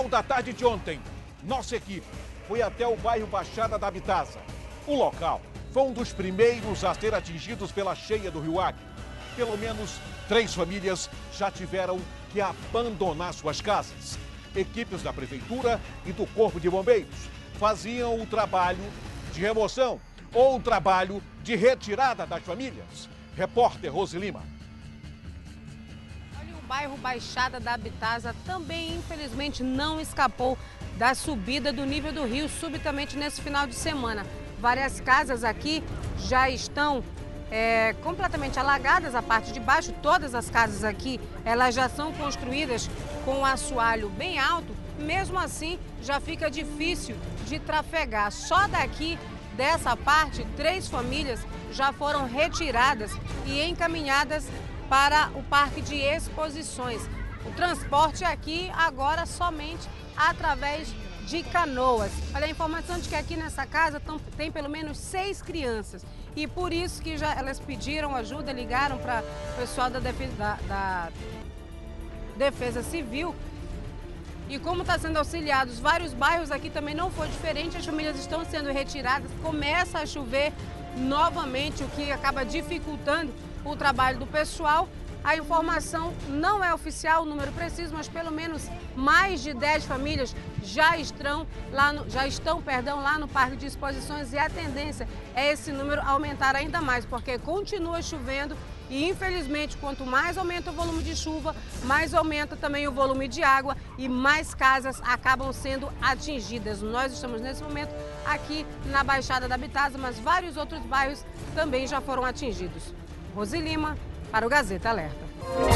final da tarde de ontem, nossa equipe foi até o bairro Baixada da Bitasa. O local foi um dos primeiros a ser atingidos pela cheia do Rio Acre. Pelo menos 3 famílias já tiveram que abandonar suas casas. Equipes da Prefeitura e do Corpo de Bombeiros faziam o trabalho de remoção ou o trabalho de retirada das famílias. Repórter Rose Lima. Olha, o bairro Baixada da Bitasa também, infelizmente, não escapou da subida do nível do rio subitamente nesse final de semana. Várias casas aqui já estão completamente alagadas, a parte de baixo. Todas as casas aqui, elas já são construídas com um assoalho bem alto. Mesmo assim, já fica difícil de trafegar. Só daqui dessa parte, 3 famílias já foram retiradas e encaminhadas para o Parque de Exposições. O transporte aqui agora somente através de canoas. Olha, a informação de que aqui nessa casa tem pelo menos 6 crianças e por isso que elas pediram ajuda, ligaram para o pessoal da Defesa Civil. E como está sendo auxiliados vários bairros aqui também não foi diferente, as famílias estão sendo retiradas, começa a chover novamente, o que acaba dificultando o trabalho do pessoal. A informação não é oficial, o número preciso, mas pelo menos mais de 10 famílias já estão lá no Parque de Exposições e a tendência é esse número aumentar ainda mais, porque continua chovendo e infelizmente quanto mais aumenta o volume de chuva, mais aumenta também o volume de água e mais casas acabam sendo atingidas. Nós estamos nesse momento aqui na Baixada da Bitasa, mas vários outros bairros também já foram atingidos. Rose Lima, para o Gazeta Alerta.